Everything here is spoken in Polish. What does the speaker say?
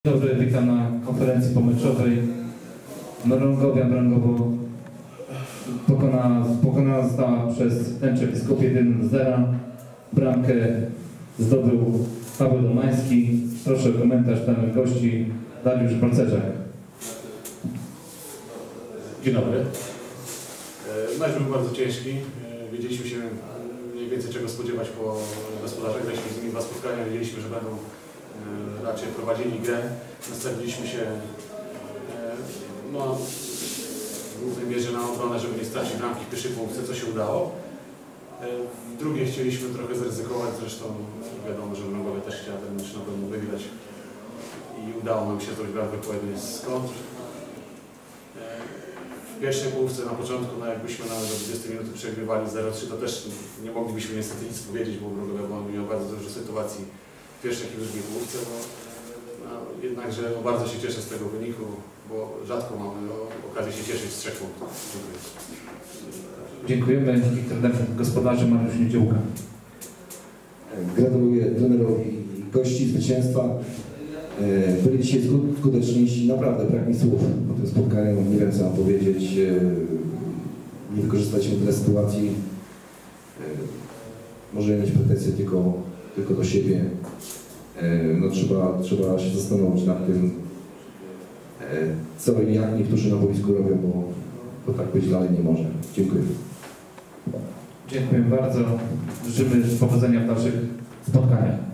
Dzień dobry, witam na konferencji pomeczowej. Mrągowia Mrągowo pokonana została przez Tęczę Biskop 1-0. Bramkę zdobył Paweł Domański. Proszę o komentarz danych gości. Dariusz Balcerzak. Dzień dobry. Mecz był bardzo ciężki. Wiedzieliśmy się mniej więcej czego spodziewać po gospodarzach. Graliśmy z nimi 2 spotkania. Wiedzieliśmy, że będą raczej prowadzili grę. Nastawiliśmy się w głównej mierze na obronę, żeby nie stracić bramki w pierwszej połówce, co się udało. W drugiej chcieliśmy trochę zaryzykować, zresztą wiadomo, że Mrągowie też chciała ten mecz na pewno wygrać i udało nam się zrobić bramkę po jednej z kontr. W pierwszej połówce na początku, jakbyśmy nawet do 20 minuty przegrywali 0-3, to też nie moglibyśmy niestety nic powiedzieć, bo Mrągowie miał bardzo dużo sytuacji w pierwszej i w drugiej połówce. Jednakże bardzo się cieszę z tego wyniku, bo rzadko mamy okazję się cieszyć z 3 punktów. Dziękujemy. I trener gospodarzy Mariusz Niedziółka. Gratuluję trenerowi i gości zwycięstwa. Byli dzisiaj skuteczniejsi. Naprawdę brak mi słów po tym spotkaniu. Nie wiem co mam powiedzieć. Nie wykorzystaliśmy tyle sytuacji. Możemy mieć pretensje tylko do siebie. No, trzeba się zastanowić nad tym, co i jak niektórzy na boisku robią, bo tak być dalej nie może. Dziękuję. Dziękuję bardzo. Życzymy powodzenia w dalszych spotkaniach.